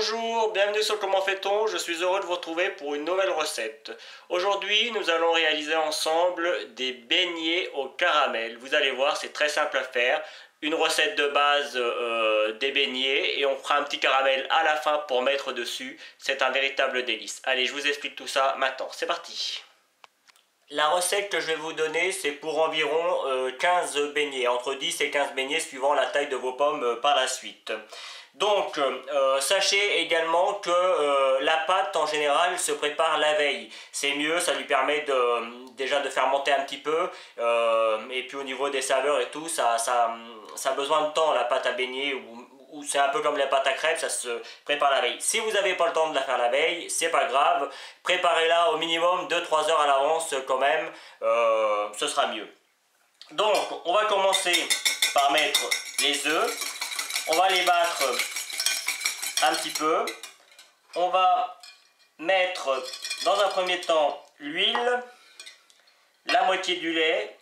Bonjour, bienvenue sur Comment fait-on. Je suis heureux de vous retrouver pour une nouvelle recette. Aujourd'hui, nous allons réaliser ensemble des beignets au caramel. Vous allez voir, c'est très simple à faire. Une recette de base des beignets et on fera un petit caramel à la fin pour mettre dessus. C'est un véritable délice. Allez, je vous explique tout ça maintenant. C'est parti. La recette que je vais vous donner, c'est pour environ 15 beignets, entre 10 et 15 beignets suivant la taille de vos pommes par la suite. Donc, sachez également que la pâte en général se prépare la veille. C'est mieux, ça lui permet déjà de fermenter un petit peu. Et puis au niveau des saveurs et tout, ça a besoin de temps la pâte à beignets ou c'est un peu comme la pâte à crêpes, ça se prépare la veille. Si vous n'avez pas le temps de la faire la veille, c'est pas grave. Préparez-la au minimum 2-3 heures à l'avance quand même, ce sera mieux. Donc, on va commencer par mettre les œufs. On va les battre un petit peu. On va mettre dans un premier temps l'huile, la moitié du lait.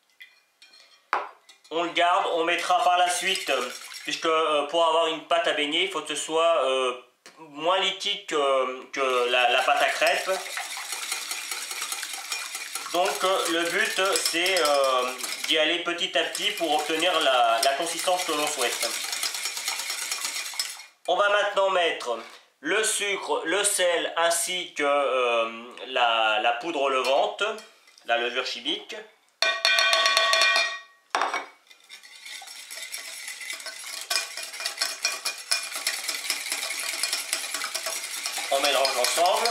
On le garde, on mettra par la suite, puisque pour avoir une pâte à beignet, il faut que ce soit moins liquide que la pâte à crêpes. Donc le but c'est d'y aller petit à petit pour obtenir la consistance que l'on souhaite. On va maintenant mettre le sucre, le sel ainsi que la poudre levante, la levure chimique. On mélange ensemble.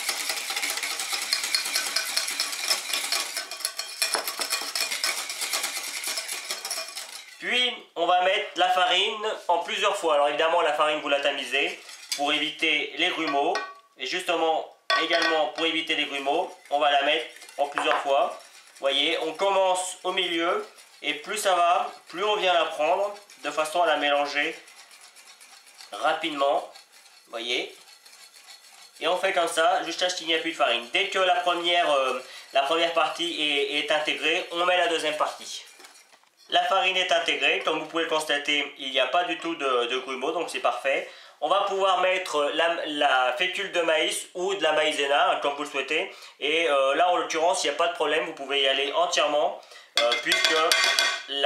Puis on va mettre la farine en plusieurs fois. Alors évidemment la farine vous la tamisez pour éviter les grumeaux. Et justement également pour éviter les grumeaux, on va la mettre en plusieurs fois. Vous voyez, on commence au milieu et plus ça va, plus on vient la prendre de façon à la mélanger rapidement. Vous voyez. Et on fait comme ça jusqu'à ce qu'il n'y ait plus de farine. Dès que la première partie est intégrée, on met la deuxième partie. La farine est intégrée, comme vous pouvez le constater, il n'y a pas du tout de grumeaux, donc c'est parfait. On va pouvoir mettre la fécule de maïs ou de la maïzena, comme vous le souhaitez. Et là, en l'occurrence, il n'y a pas de problème, vous pouvez y aller entièrement, puisque il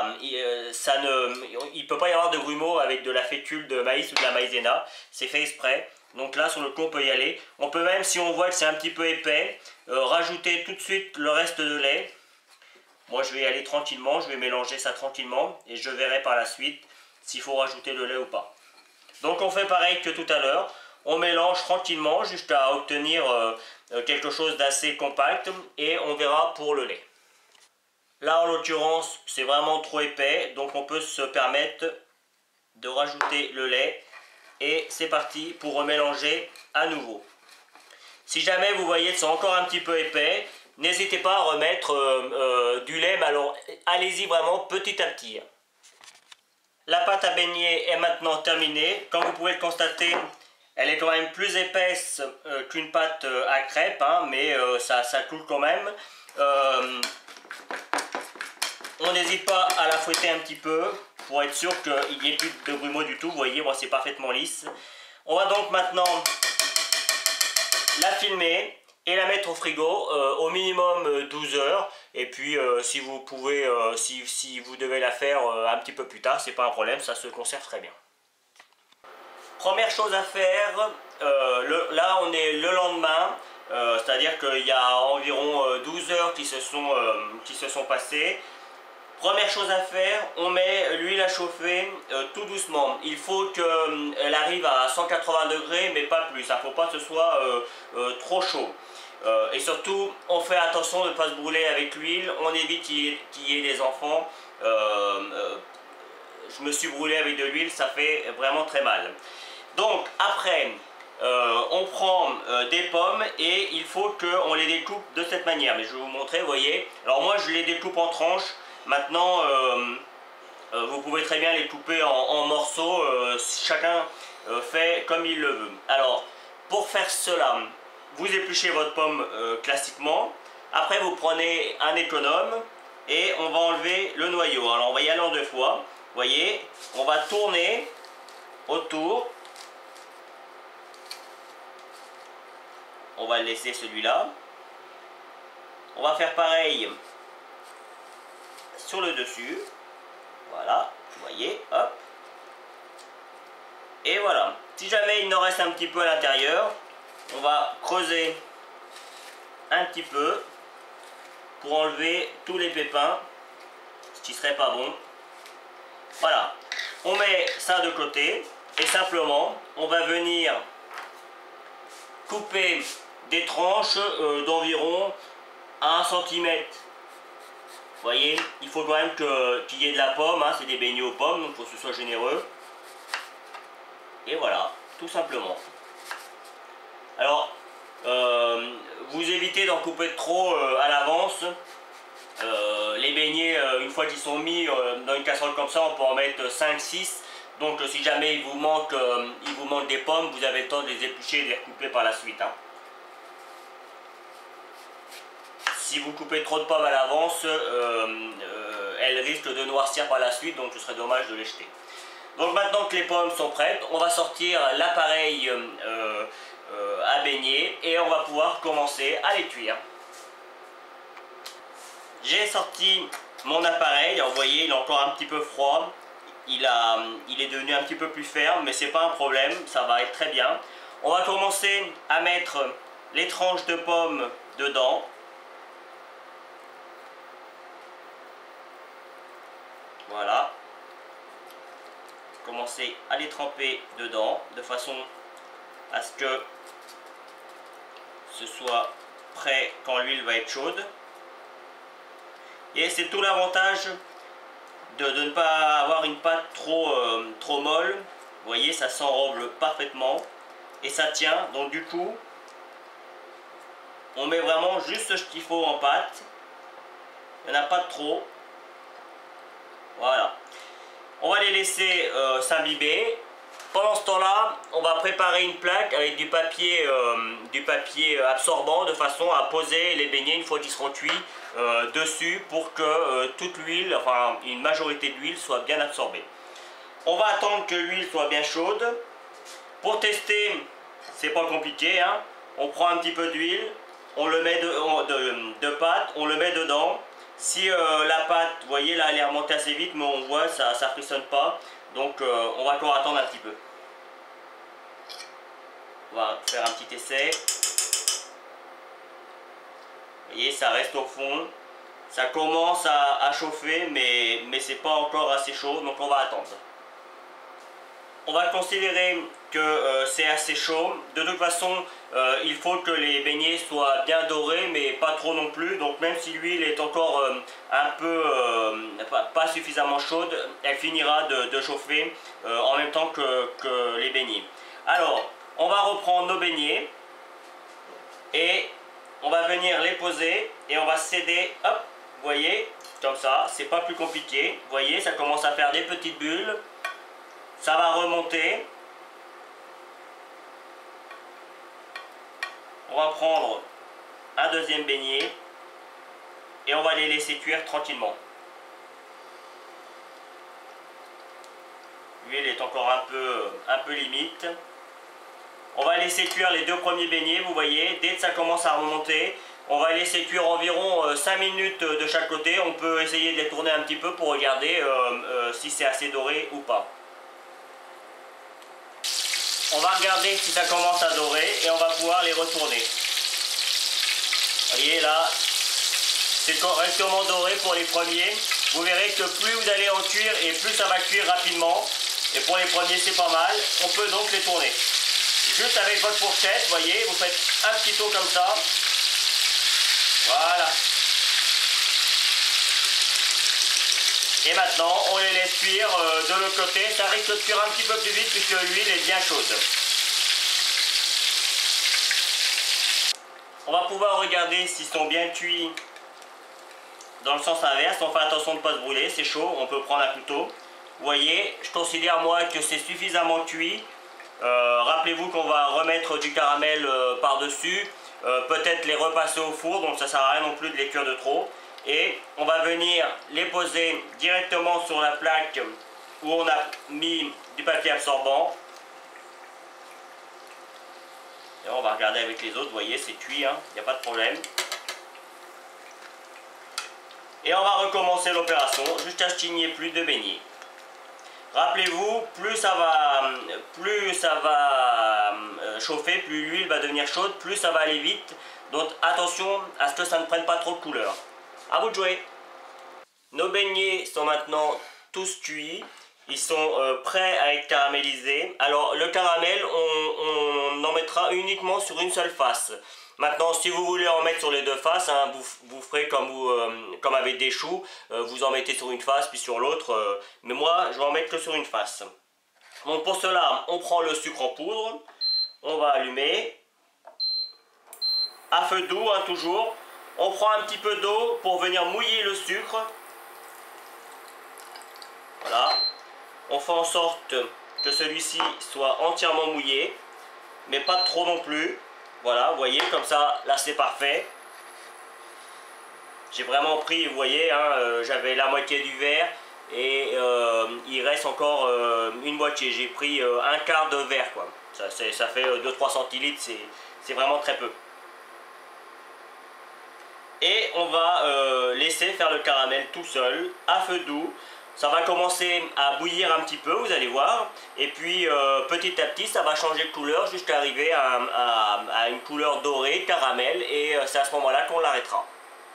ne peut pas y avoir de grumeaux avec de la fécule de maïs ou de la maïzena. C'est fait exprès. Donc là, sur le coup, on peut y aller. On peut même, si on voit que c'est un petit peu épais, rajouter tout de suite le reste de lait. Moi, je vais y aller tranquillement, je vais mélanger ça tranquillement et je verrai par la suite s'il faut rajouter le lait ou pas. Donc, on fait pareil que tout à l'heure. On mélange tranquillement jusqu'à obtenir quelque chose d'assez compact et on verra pour le lait. Là, en l'occurrence, c'est vraiment trop épais, donc on peut se permettre de rajouter le lait. Et c'est parti pour remélanger à nouveau. Si jamais vous voyez que c'est encore un petit peu épais, n'hésitez pas à remettre du lait, mais alors allez-y vraiment petit à petit. La pâte à beignets est maintenant terminée. Comme vous pouvez le constater, elle est quand même plus épaisse qu'une pâte à crêpes, hein, mais ça coule quand même. On n'hésite pas à la fouetter un petit peu pour être sûr qu'il n'y ait plus de grumeaux du tout. Vous voyez, moi c'est parfaitement lisse. On va donc maintenant la filmer et la mettre au frigo au minimum 12 heures. Et puis si vous pouvez, si vous devez la faire un petit peu plus tard, c'est pas un problème, ça se conserve très bien. Première chose à faire, là on est le lendemain, c'est-à-dire qu'il y a environ 12 heures qui se sont passées. Première chose à faire, on met l'huile à chauffer tout doucement. Il faut qu'elle arrive à 180 degrés, mais pas plus. Il ne faut pas que ce soit trop chaud. Et surtout, on fait attention de ne pas se brûler avec l'huile. On évite qu'il y ait des enfants. Je me suis brûlé avec de l'huile, ça fait vraiment très mal. Donc après, on prend des pommes et il faut qu'on les découpe de cette manière. Mais je vais vous montrer, vous voyez. Alors moi, je les découpe en tranches. Maintenant, vous pouvez très bien les couper en morceaux, chacun fait comme il le veut. Alors, pour faire cela, vous épluchez votre pomme classiquement. Après, vous prenez un économe et on va enlever le noyau. Alors, on va y aller en deux fois. Vous voyez, on va tourner autour on va le laisser celui-là. On va faire pareil sur le dessus. Voilà, vous voyez, hop. Et voilà. Si jamais il en reste un petit peu à l'intérieur, on va creuser un petit peu pour enlever tous les pépins, ce qui serait pas bon. Voilà. On met ça de côté et simplement, on va venir couper des tranches d'environ 1 cm. Vous voyez, il faut quand même qu'il y ait de la pomme, hein, c'est des beignets aux pommes, donc il faut que ce soit généreux. Et voilà, tout simplement. Alors, vous évitez d'en couper trop à l'avance. Les beignets, une fois qu'ils sont mis dans une casserole comme ça, on peut en mettre 5-6. Donc si jamais il vous manque des pommes, vous avez le temps de les éplucher et de les recouper par la suite. Hein. Si vous coupez trop de pommes à l'avance, elles risquent de noircir par la suite, donc ce serait dommage de les jeter. Donc maintenant que les pommes sont prêtes, on va sortir l'appareil à beignet et on va pouvoir commencer à les cuire. J'ai sorti mon appareil, alors vous voyez il est encore un petit peu froid, il est devenu un petit peu plus ferme, mais c'est pas un problème, ça va être très bien. On va commencer à mettre les tranches de pommes dedans. Voilà. Commencer à les tremper dedans de façon à ce que ce soit prêt quand l'huile va être chaude. Et c'est tout l'avantage de ne pas avoir une pâte trop molle. Vous voyez, ça s'enrobe parfaitement et ça tient. Donc du coup, on met vraiment juste ce qu'il faut en pâte. Il n'y en a pas de trop. Voilà. On va les laisser s'imbiber. Pendant ce temps-là, on va préparer une plaque avec du papier absorbant de façon à poser les beignets une fois qu'ils seront cuits dessus pour que toute l'huile, enfin une majorité de l'huile soit bien absorbée. On va attendre que l'huile soit bien chaude. Pour tester, c'est pas compliqué, hein. On prend un petit peu d'huile, on le met de pâte, on le met dedans. Si la pâte, vous voyez là elle est remontée assez vite, mais on voit ça frissonne pas, donc on va encore attendre un petit peu. On va faire un petit essai. Vous voyez, ça reste au fond, ça commence à chauffer, mais c'est pas encore assez chaud, donc on va attendre. On va considérer que c'est assez chaud. De toute façon, il faut que les beignets soient bien dorés, mais pas trop non plus. Donc même si l'huile est encore un peu pas suffisamment chaude, elle finira de chauffer en même temps que les beignets. Alors, on va reprendre nos beignets et on va venir les poser et on va céder, hop, vous voyez, comme ça, c'est pas plus compliqué. Vous voyez, ça commence à faire des petites bulles. Ça va remonter. On va prendre un deuxième beignet et on va les laisser cuire tranquillement. L'huile est encore un peu limite. On va laisser cuire les deux premiers beignets, vous voyez, dès que ça commence à remonter, on va laisser cuire environ 5 minutes de chaque côté. On peut essayer de les tourner un petit peu pour regarder si c'est assez doré ou pas. On va regarder si ça commence à dorer et on va pouvoir les retourner. Vous voyez là, c'est correctement doré pour les premiers. Vous verrez que plus vous allez en cuire et plus ça va cuire rapidement. Et pour les premiers c'est pas mal. On peut donc les tourner. Juste avec votre fourchette, vous voyez, vous faites un petit tour comme ça. Voilà. Et maintenant, on les laisse cuire de l'autre côté. Ça risque de cuire un petit peu plus vite puisque l'huile est bien chaude. On va pouvoir regarder s'ils sont bien cuits dans le sens inverse. On fait attention de ne pas se brûler, c'est chaud, on peut prendre un couteau. Vous voyez, je considère moi que c'est suffisamment cuit. Rappelez-vous qu'on va remettre du caramel par-dessus. Peut-être les repasser au four, donc ça ne sert à rien non plus de les cuire de trop. Et on va venir les poser directement sur la plaque où on a mis du papier absorbant. Et on va regarder avec les autres, vous voyez, c'est cuit, il n'y a pas de problème. Et on va recommencer l'opération jusqu'à ce qu'il n'y ait plus de beignets. Rappelez-vous, plus ça va chauffer, plus l'huile va devenir chaude, plus ça va aller vite. Donc attention à ce que ça ne prenne pas trop de couleur. À vous de jouer. Nos beignets sont maintenant tous cuits. Ils sont prêts à être caramélisés. Alors le caramel, on en mettra uniquement sur une seule face. Maintenant, si vous voulez en mettre sur les deux faces, hein, vous ferez comme avec des choux. Vous en mettez sur une face puis sur l'autre. Mais moi, je vais en mettre que sur une face. Donc pour cela, on prend le sucre en poudre. On va allumer. À feu doux, hein, toujours. On prend un petit peu d'eau pour venir mouiller le sucre. Voilà. On fait en sorte que celui-ci soit entièrement mouillé, mais pas trop non plus. Voilà, vous voyez, comme ça, là c'est parfait. J'ai vraiment pris, vous voyez, hein, j'avais la moitié du verre et il reste encore une moitié. J'ai pris un quart de verre, quoi. Ça fait 2-3 centilitres, c'est vraiment très peu. Et on va laisser faire le caramel tout seul, à feu doux. Ça va commencer à bouillir un petit peu, vous allez voir. Et puis petit à petit, ça va changer de couleur jusqu'à arriver à une couleur dorée, caramel. Et c'est à ce moment-là qu'on l'arrêtera.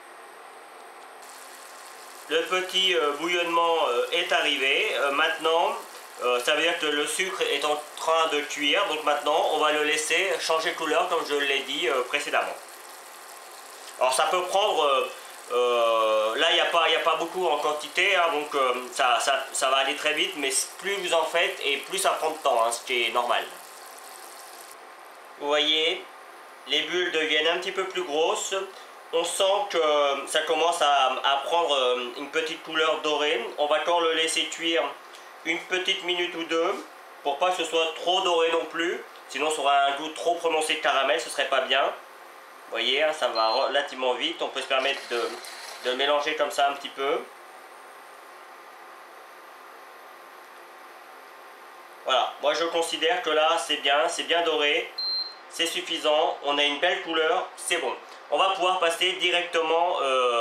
Le petit bouillonnement est arrivé. Maintenant, ça veut dire que le sucre est en train de cuire. Donc maintenant, on va le laisser changer de couleur comme je l'ai dit précédemment. Alors ça peut prendre... là, il n'y a pas beaucoup en quantité, hein, donc ça va aller très vite, mais plus vous en faites et plus ça prend de temps, hein, ce qui est normal. Vous voyez, les bulles deviennent un petit peu plus grosses. On sent que ça commence à prendre une petite couleur dorée. On va encore le laisser cuire une petite minute ou deux, pour pas que ce soit trop doré non plus. Sinon, ça aura un goût trop prononcé de caramel, ce serait pas bien. Vous voyez, hein, ça va relativement vite. On peut se permettre de mélanger comme ça un petit peu. Voilà, moi je considère que là c'est bien doré, c'est suffisant, on a une belle couleur, c'est bon. On va pouvoir passer directement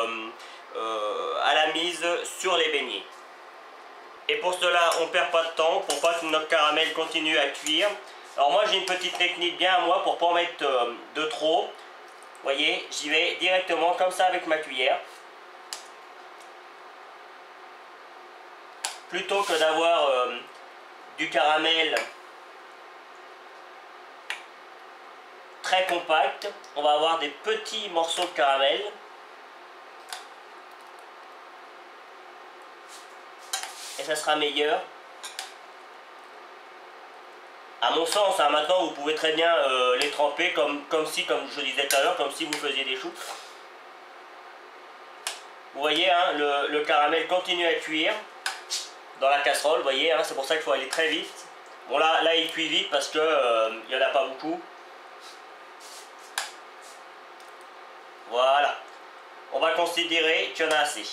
à la mise sur les beignets. Et pour cela, on ne perd pas de temps pour pas que notre caramel continue à cuire. Alors moi j'ai une petite technique bien à moi pour ne pas en mettre de trop. Vous voyez, j'y vais directement comme ça avec ma cuillère. Plutôt que d'avoir du caramel très compact, on va avoir des petits morceaux de caramel. Et ça sera meilleur. À mon sens, hein, maintenant vous pouvez très bien les tremper comme je disais tout à l'heure, comme si vous faisiez des choux. Vous voyez, hein, le caramel continue à cuire dans la casserole, vous voyez, hein, c'est pour ça qu'il faut aller très vite. Bon là il cuit vite parce que il n'y en a pas beaucoup. Voilà. On va considérer qu'il y en a assez.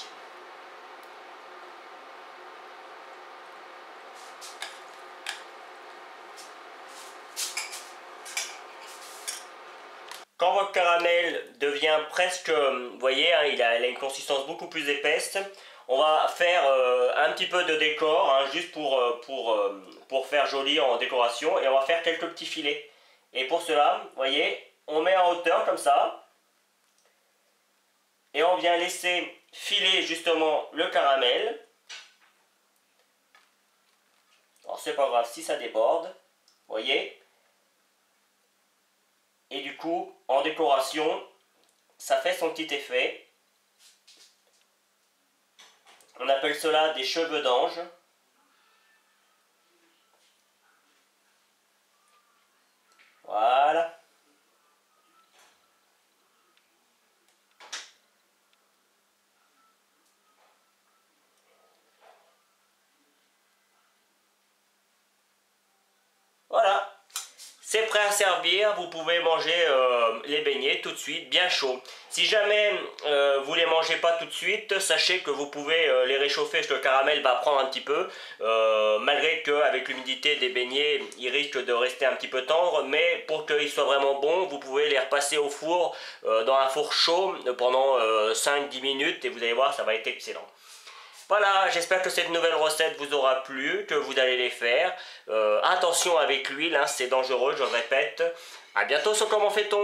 Quand votre caramel devient presque, vous voyez, hein, il a une consistance beaucoup plus épaisse, on va faire un petit peu de décor, hein, juste pour faire joli en décoration, et on va faire quelques petits filets. Et pour cela, vous voyez, on met en hauteur comme ça, et on vient laisser filer justement le caramel. Alors c'est pas grave si ça déborde, vous voyez. Et du coup, en décoration, ça fait son petit effet. On appelle cela des cheveux d'ange. Voilà. Voilà. C'est prêt à servir, vous pouvez manger les beignets tout de suite, bien chaud. Si jamais vous les mangez mangez pas tout de suite, sachez que vous pouvez les réchauffer, parce que le caramel va prendre un petit peu, malgré qu'avec l'humidité des beignets, ils risquent de rester un petit peu tendres, mais pour qu'ils soient vraiment bons, vous pouvez les repasser au four, dans un four chaud, pendant 5-10 minutes, et vous allez voir, ça va être excellent. Voilà, j'espère que cette nouvelle recette vous aura plu, que vous allez les faire. Attention avec l'huile, hein, c'est dangereux, je le répète. A bientôt sur Comment fait-on ?